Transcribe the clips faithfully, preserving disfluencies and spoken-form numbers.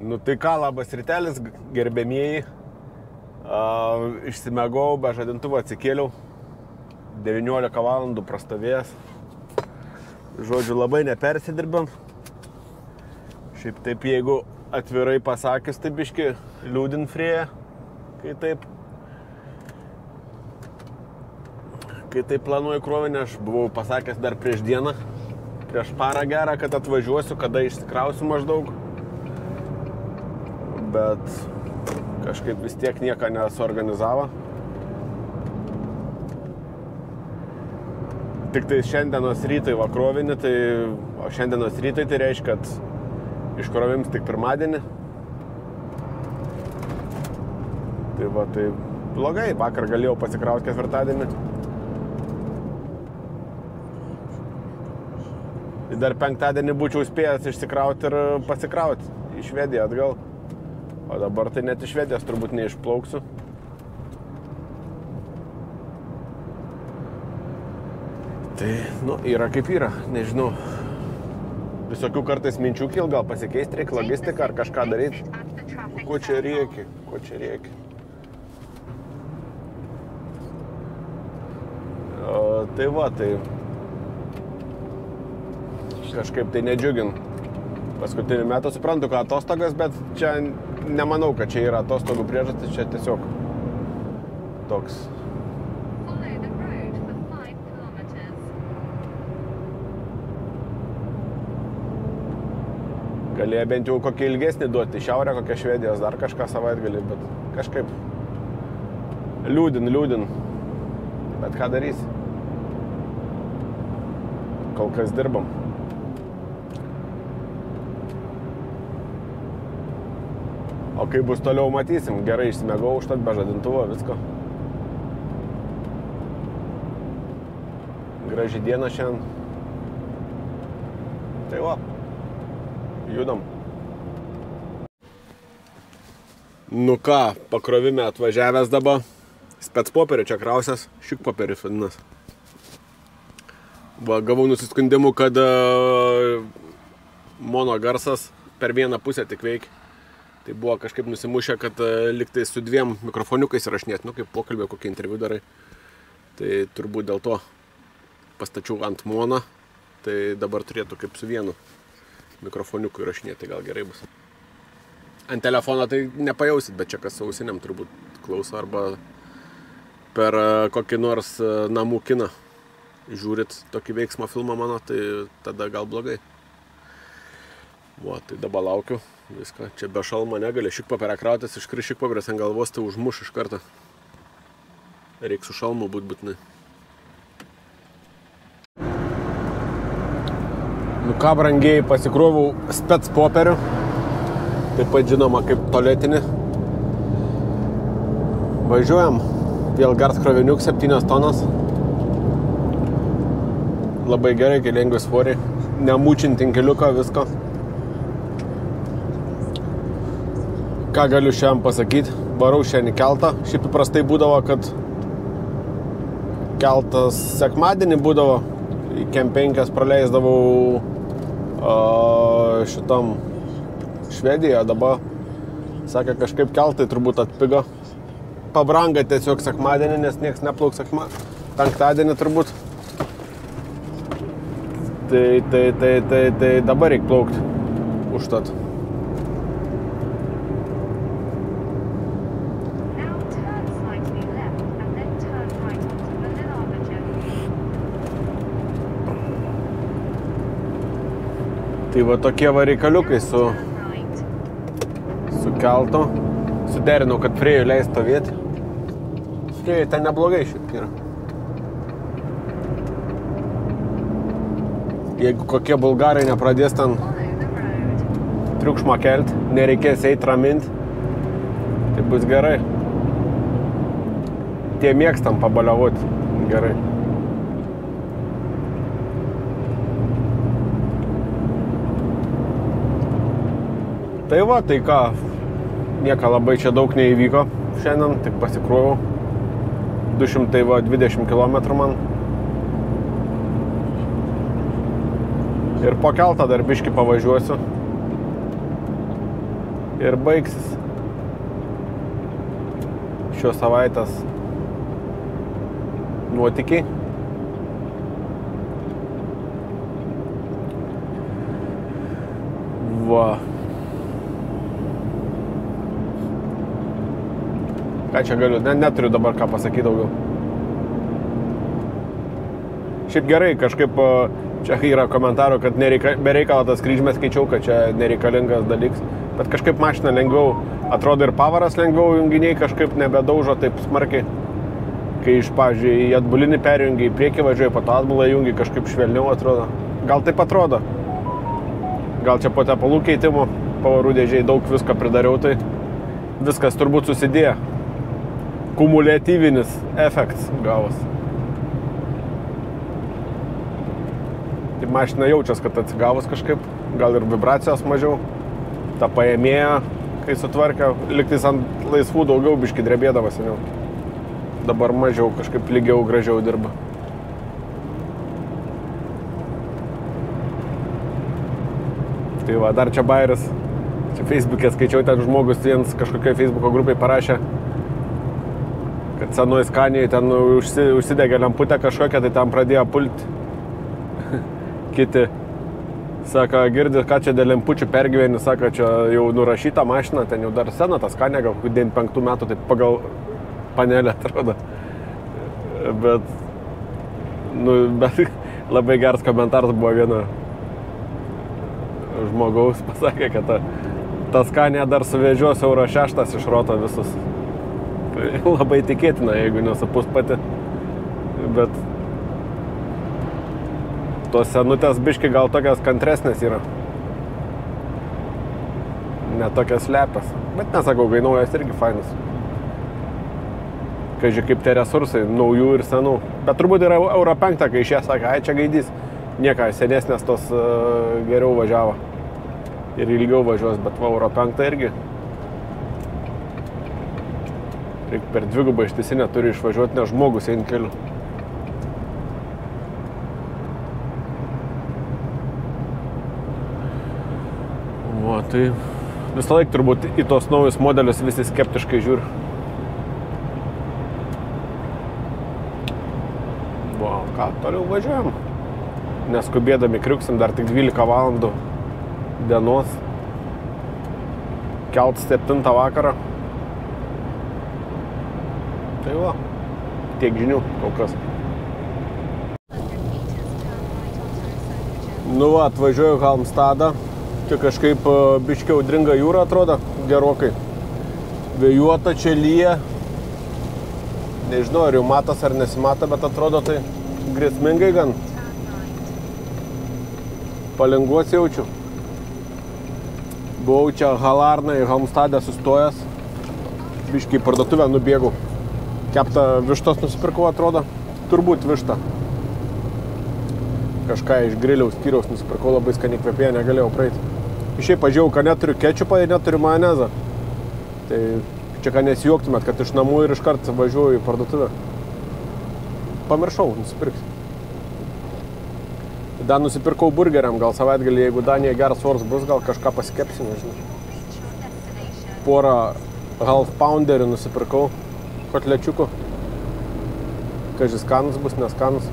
Nu tai ką, labas rytelis, gerbėmieji. Uh, išsimegau, be žadintuvo atsikėliau. devyniolika valandų prastovėjęs. Žodžiu, labai nepersidirbam. Šiaip taip, jeigu atvirai pasakius, tai biški liūdin frėja, kai taip. Kai taip planuoju krovinį, aš buvau pasakęs dar prieš dieną, prieš parą gerą, kad atvažiuosiu, kada išsikrausiu maždaug. Bet kažkaip vis tiek nieko nesuorganizavo. Tik tai šiandienos rytai va krovinį, tai, o šiandienos rytai tai reiškia, kad iškrovims tik pirmadienį. Tai va, tai blogai, vakar galėjau pasikrauti ketvirtadienį. Tai dar penktadienį būčiau spėjęs išsikrauti ir pasikrauti į Švediją atgal. O dabar tai net iš Švedijos turbūt neišplauksiu. Tai, nu, yra kaip yra, nežinau. Visokių kartais minčių kil, gal pasikeisti reikia logistiką ar kažką daryti. Ko čia reikia, ko čia reikia. O, tai va, tai kažkaip tai nedžiugin. Paskutiniu metu suprantu, ką atostogas, bet čia nemanau, kad čia yra atostogų priežastis, čia tiesiog toks. Galėjo bent jau kokį ilgesnį duoti, šiaurę, kokią Švedijos, dar kažką savaitgalį, bet kažkaip liūdin, liūdin. Bet ką darysi? Kol kas dirbam. O kaip bus toliau, matysim. Gerai išsimegau, užtat be žadintuvo, visko. Graži diena šiandien. Tai va, judam. Nu ką, pakrovime atvažiavęs dabar. Spec popierių čia krausias, šik popierius vadinas. Va, gavau nusiskundimų, kad uh, mono garsas per vieną pusę tik veikia. Tai buvo kažkaip nusimušę, kad uh, liktai su dviem mikrofoniukais įrašinėti, nu kaip pokalbė, kokį interviu darai. Tai turbūt dėl to pastačiau ant mono, tai dabar turėtų kaip su vienu mikrofoniuku įrašinėti, tai gal gerai bus. Ant telefono tai nepajausit, bet čia kas su ausinėm turbūt klauso, arba per uh, kokį nors uh, namų kiną žiūrit tokį veiksmo filmą mano, tai tada gal blogai. Va, tai dabar laukiu. Viską. Čia be šalmo negali. Šikpaperę krautis, iškris šikpaperės ant galvos, tai užmuš iš karto. Reiks su šalmu būt būtinai. Nu ką, brangiai, pasikrovau spec popierių. Taip pat žinoma kaip tualetinį. Važiuojam. Vėl gars kroviniuk, septynios tonos. Labai gerai, kai lengvi svoriai. Nemūčinti inkeliuką, visko. Ką galiu šiandien pasakyti, varau šiandien į keltą. Šiaip įprastai būdavo, kad keltas sekmadienį būdavo, į kem penkias praleisdavau uh, šitam Švedijoje. Dabar sakė, kažkaip keltai turbūt atpigo. Pabranga tiesiog sekmadienį, nes nieks neplauks sekma... penktadienį turbūt. Tai, tai, tai, tai, tai dabar reik plaukti užtat. Tai va tokie va reikaliukai su, su keltu. Suderinau, kad Frėjų leis stovėti. Frėjų ten neblogai šiaip yra. Jeigu kokie bulgarai nepradės ten triukšmą kelti, nereikės eit raminti, tai bus gerai. Tie mėgstam pabaliavoti gerai. Tai va, tai ką, nieko labai čia daug neįvyko šiandien, tik pasikrovau. du šimtai dvidešimt kilometrų man. Ir po keltą dar biškį pavažiuosiu. ir baigsis šios savaitės nuotykiai. Va. Ką čia galiu? Ne, neturiu dabar ką pasakyti daugiau. Šiaip gerai, kažkaip čia yra komentarų, kad nereika, bereikalo tas kryžmės skaičiau, kad čia nereikalingas dalykas. Bet kažkaip mašina lengviau, atrodo ir pavaras lengviau, junginiai kažkaip nebedaužo taip smarkiai. Kai iš, pavyzdžiui, į atbulinį perjungi, į priekį važiuoji, po to atbulą jungi, kažkaip švelniau atrodo. Gal taip atrodo. Gal čia po tepalų keitimų, pavarų dėžiai daug visko pridariau, tai viskas turbūt susidėjo. Kumuliatyvinis efektas gavos. Tai mašina jaučias, kad atsigavus kažkaip, gal ir vibracijos mažiau. Ta paėmėja, kai sutvarkė, liktais ant laisvų daugiau biški drebėdavo seniau. Dabar mažiau, kažkaip lygiau, gražiau dirba. Tai va, dar čia bairis. Čia Facebook'e skaičiau, ten žmogus vienas kažkokiai Facebook'o grupai parašė, kad senoj Skanijai ten užsi, užsidegė lemputę kažkokią, tai ten pradėjo pulti. Kiti sako, girdit, ką čia dėl lempučių pergyveni, sako, čia jau nurašyta mašina, ten jau dar sena ta Skanija, gal devyniasdešimt penktų metų, tai pagal panelę atrodo. Bet, nu, bet labai geras komentaras buvo vieno žmogaus, pasakė, kad ta, ta Skanija dar suvežios euro šeštas iš roto visus. Tai labai tikėtina, jeigu nesupus pati. Bet tos senutės biški gal tokias kantresnės yra. Ne tokias lepės. Bet nesakau, kai naujas irgi fainas. Kai žiūrė, kaip tie resursai, naujų ir senų. Bet turbūt yra euro penktą, kai išė, sakė, ai čia gaidys. Nieka, senesnės tos uh, geriau važiavo. Ir ilgiau važiuos, bet va, euro penktą irgi. Reik per dvigubą ištisinę turi išvažiuoti, nes žmogus eina keliu. O, tai visą laik turbūt į tos naujus modelius visi skeptiškai žiūri. O, ką, toliau važiuojam. Neskubėdami kriuksim, dar tik dvylika valandų dienos. Kelt septintą vakarą. Tai va, tiek žinių kol kas. Nu va, atvažiuoju Halmstadą. Čia kažkaip biškiau audringa jūra atrodo, gerokai. Vėjuota, čia lyja. Nežinau, ar jau matas ar nesimata, bet atrodo tai grėsmingai gan. Palinguos jaučiu. Buvau čia Halarnai Halmstade sustojęs. Biškiai parduotuvę nubėgau. Keptą vištos nusipirkau, atrodo. Turbūt vištą. Kažką iš griliaus skyriaus nusipirkau, labai skaniai kvepėjo, negalėjau praeiti. Šiaip pažiūrėjau, kad neturiu kečupą ir neturiu majonezą. Tai čia ką nesijuoktumėt, kad iš namų ir iškart važiuoju į parduotuvę. Pamiršau nusipirkti. Dar nusipirkau burgeriam, gal savaitgalį, jeigu Danija geras oras bus, gal kažką pasikepsiu, nežinau. Porą half pounderių nusipirkau. Kotlečiukų. Kaži skanus bus, neskanus.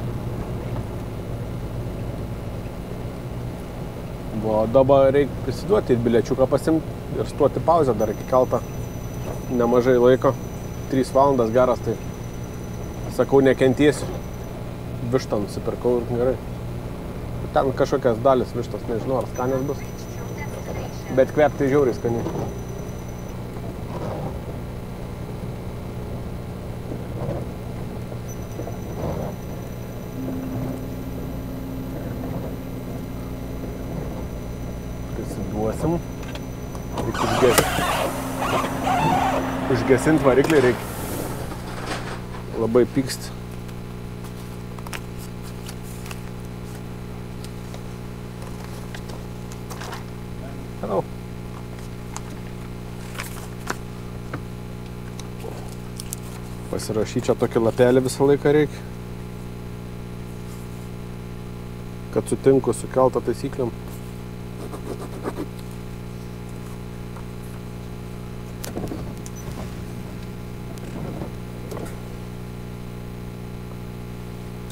O dabar reikia prisiduoti, biliečiuką pasimti ir stuoti pauzę dar iki keltą. Nemažai laiko. Trys valandas geras, tai sakau, nekentiesiu. Vištą nusipirkau ir gerai. Ten kažkokias dalis vištos, nežinau, ar skanės bus. Bet kvepti žiauriai skaniai. Prisiduosim. Reikia užgesinti. Užgesinti variklį reikia. Labai pyksti. Hello. Pasirašyti čia tokį lapelį visą laiką reikia, kad sutinku su kelto taisyklėm.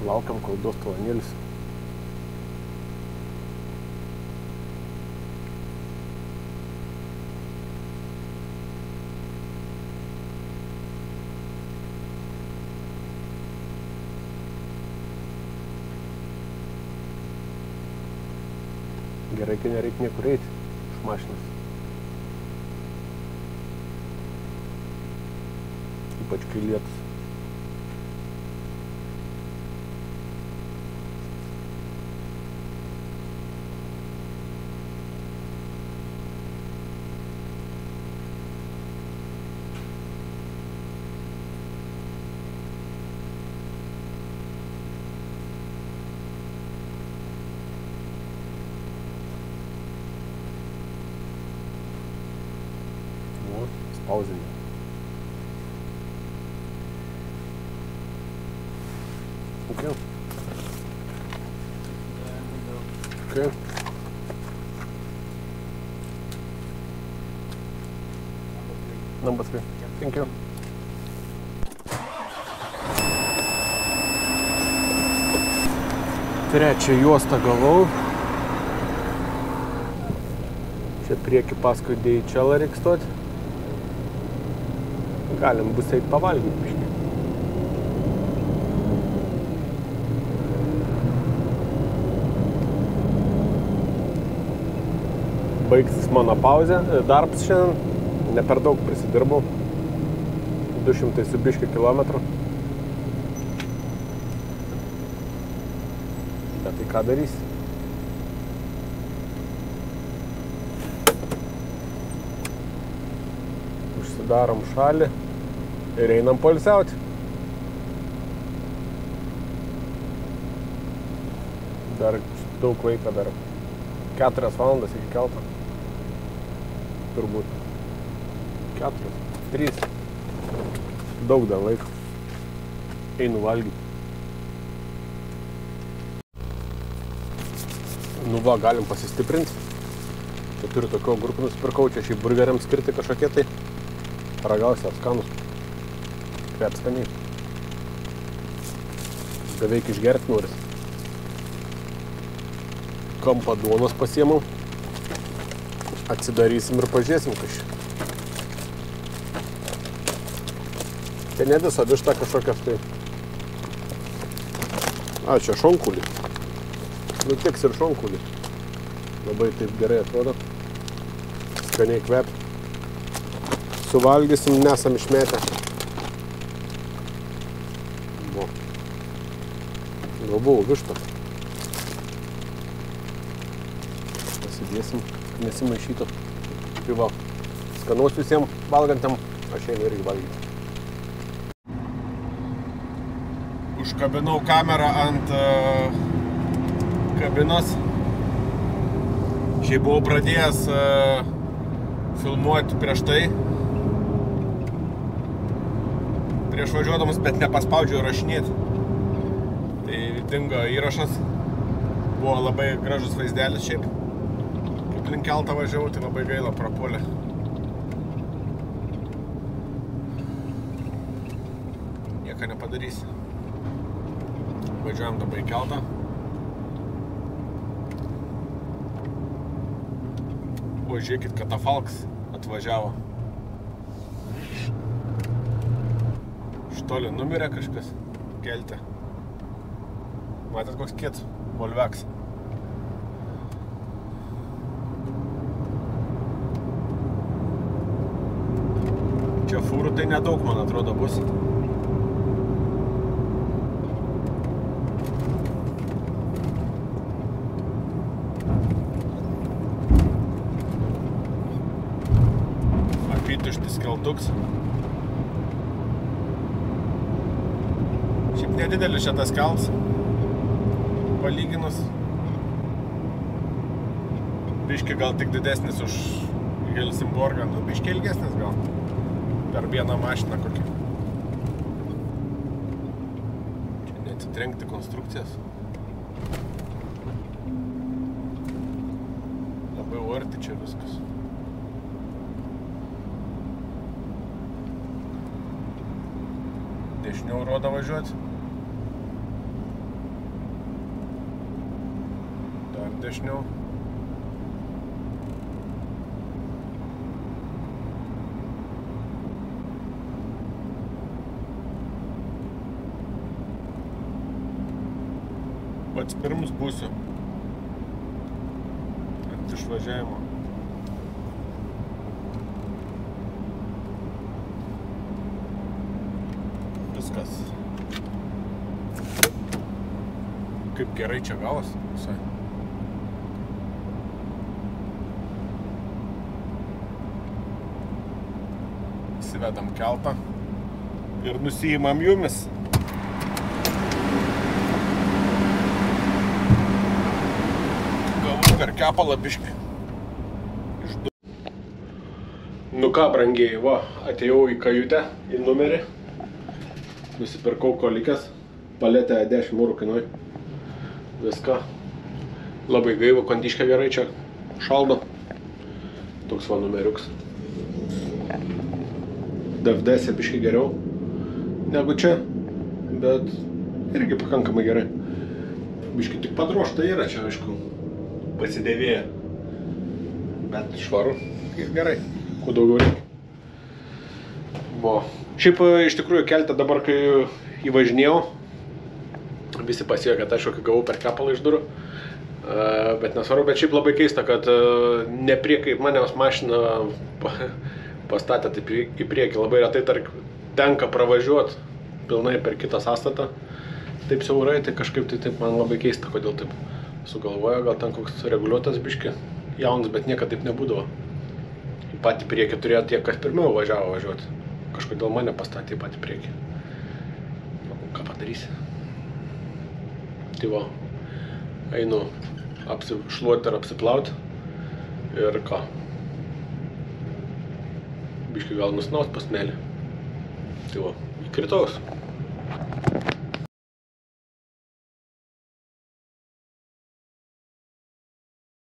Laukiam, kol duos talonėlis. Gerai, kai nereikia niekur eiti iš mašinos. Ypač kai lietus. Pauzinė. Okay. Okay. Number three. Thank you. Trečią juostą gavau. Čia prieki paskui D H L reiks stoti. Galim bus eit pavalgyti biškį. Baigsis mano pauzė, darbs šiandien, ne per daug prisidirbau, du šimtai su biškį kilometrų. Bet tai ką darys? Užsidarom šalį ir einam poilsiauti. Dar daug laiko, dar keturias valandas iki kelto. Turbūt. Keturias, trys. Daug dar laiko. Einu valgyti. Nu va, galim pasistiprinti. Čia turiu tokio grupų nusipirkau, čia šiai burgeriams skirti kažkokie tai. Paragausiu, apskanus. Kvep skaniai. Beveik išgerti noris. Kampą duonos pasiėmau. Atsidarysim ir pažiūrėsim kažkaip. Tai ne visa višta kažkokias tai. A, čia šonkulį. Nu tiks ir šonkulį. Labai taip gerai atrodo. Skaniai kvep. Suvalgysim, nesam išmetę. Buvo. Gal buvo višta. Pasidėsim, nesimaišytų. Tai va, skanaus visiems valgantiem, aš einu irgi valgyti. Užkabinau kamerą ant uh, kabinos. Šiaip buvau pradėjęs uh, filmuoti prieš tai. Prieš važiuodamas, bet nepaspaudžiau įrašinėti. Tai dingo įrašas. Buvo labai gražus vaizdelis šiaip. Kaip link keltą važiavau, tai labai gaila prapuolė. Nieko nepadarysi. Važiuojam dabar į keltą. O, žiūrėkit, katafalks atvažiavo. Toli numirė kažkas kelte. Matėt koks kietas Volveks. Čia fūrų tai nedaug, man atrodo, bus. Apytuštis keltuks. Šiaip nedidelis šitas kels, palyginus. Biški gal tik didesnis už Helsingborgą, nu biški ilgesnis gal. Per vieną mašiną kokį. Čia neatsitrenkti konstrukcijas. Labai arti čia viskas. Dešiniau rodo važiuoti. dešiniau. Pats pirmus būsiu ant išvažiavimo. Viskas. Kaip gerai čia gavosi visai. Įsivedam keltą ir nusiimam jumis. Per kepalą biškį. Nu ką, brangieji, va, atėjau į kajutę, į numerį. Nusipirkau kolikės. Paletę dešimt eurų kainuoja. Viską. Labai gaiva, kondiškė gerai čia šaldo. Toks va numeriuks. D F D-se biškį geriau negu čia, bet irgi pakankamai gerai. Biškį tik padrošta yra čia, aišku. Pasidėvėję, bet švaru ir gerai, kuo daugiau reikia. Buvo. Šiaip iš tikrųjų kelte dabar, kai įvažinėjau, visi pasijo, kad aš kokį gavau per kepalą iš durų, bet nesvaru, bet šiaip labai keista, kad ne prie kaip manęs mašina pastatė taip į priekį, labai retai tark, tenka pravažiuoti pilnai per kitą sąstatą, taip siaurai, tai kažkaip tai taip man labai keista, kodėl taip sugalvojo, gal ten koks reguliuotas biškį jaunas, bet niekad taip nebūdavo. Į patį priekį turėjo tie, kas pirmiau važiavo važiuoti. Kažkodėl mane pastatė į patį priekį. Ką padarysi? Tai va, einu apsišluoti ir apsiplauti. Ir ką? Biškį gal nusnaut pasmelį. Tai va, įkritaus.